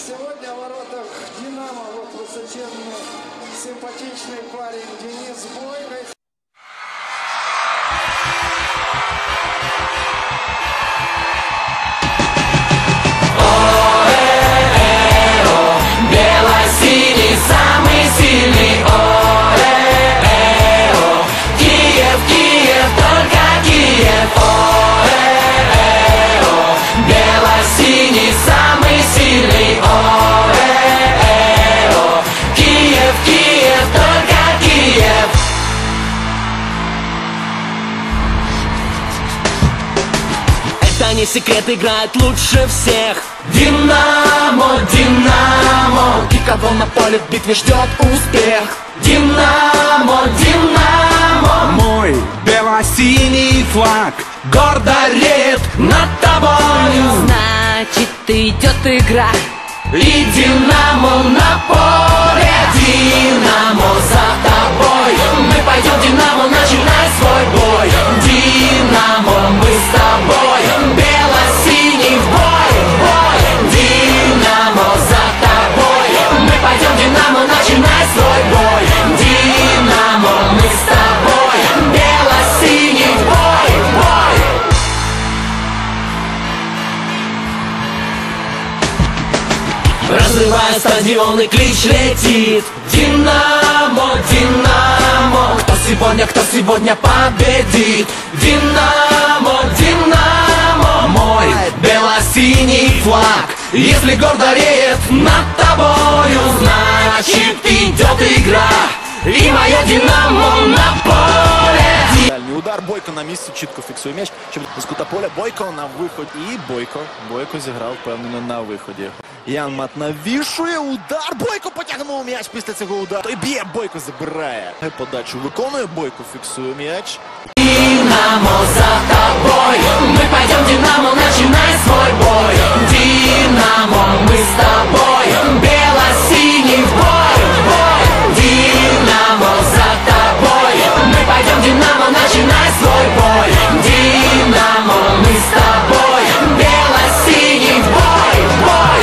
Сегодня в воротах «Динамо» вот высоченный, симпатичный парень Денис Бойко. Бело-синий, самый сильный. О-э-э-о. Киев, Киев, только Киев. О-э-э-о. Бело-синий, самый сильный. О-э-э-о. Киев, Киев, только Киев. Это не секрет, играет лучше всех. Динамо, Динамо, и кого на поле в битве ждет успех. Динамо, Динамо, мой бело-синий флаг гордо реет над тобою. Значит, идет игра, и Динамо на поле. Динамо за тобой, мы пойдем, Динамо, начинай свой бой. Динамо, мы с тобой, бело-синий в бой, бой. Динамо за тобой, мы пойдем, Динамо, начинай свой бой. Динамо, мы с тобой, бело-синий в бой, бой. Разрывая стадион, и клич летит. Динамо, Динамо, кто сегодня победит? Динамо, Динамо, мой бело-синий флаг, если гордо реет над тобою, значит идет игра, и мое Динамо на поле. Дальний удар, Бойко на місці, чітко фіксує м'яч. З кута поля Бойко на виході. І Бойко зіграв впевнено на виході. Ян Мат навішує, удар, Бойко потягнув м'яч після цього удару. Той б'є, Бойко забирає. Подачу виконує, Бойко фіксує м'яч. Динамо за тобой, мы пойдем, Динамо, начинай свой бой. Динамо, мы с тобой, бело-синий в бой, бой. Динамо за тобой, мы пойдем, Динамо, начинай свой бой. Динамо, мы с тобой, бело-синий в бой, бой.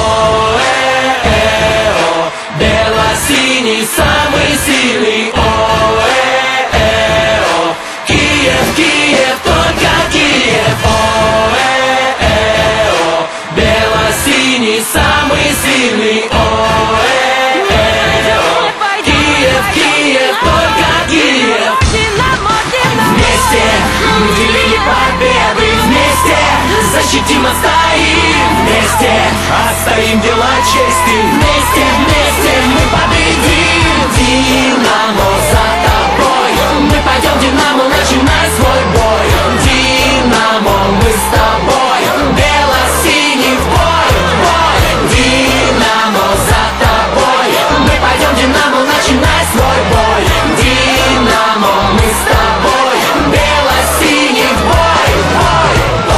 О-э-э-о, бело-синий самый сильный. О-э-э-о, Киев, Киев, только Киев. О-э-э-о, бело-синий самый сильный. О-э-э-о, Киев, Киев, только Киев. Вместе мы делили победы, вместе защитим, отстоим, вместе отстоим дела чести, вместе, вместе мы победим. Динамо за тобой, мы пойдем, Динамо, начинай свой бой. Динамо, мы с тобой, бело-синий в бой, бой. Динамо за тобой, мы пойдем, Динамо, начинай свой бой. Динамо, мы с тобой, бело-синий в бой, бой.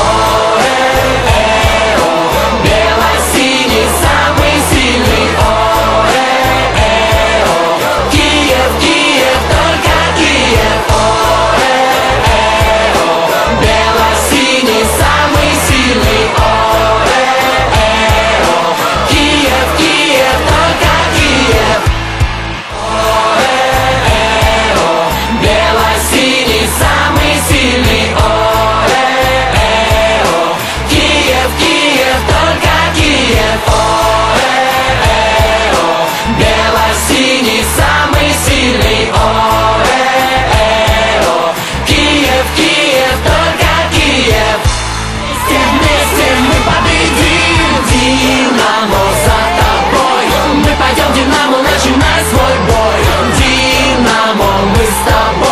О-э-э-о, бело-синий самый сильный. О-э-э-о, Киев, Киев, только Киев. О-э-э-о, бело-синий самый сильный. О-э-э-о, Киев, Киев, только Киев. О-э-э-о, бело-синий самый сильный. О-э-э-о, Киев, Киев, только Киев. О-э-э-о, бело-синий самый сильный. О-э-э-о, Киев, Киев, только Киев. Вместе мы победим. Динамо за тобой, мы пойдем, Динамо, начинай свой бой. Динамо, мы с тобой.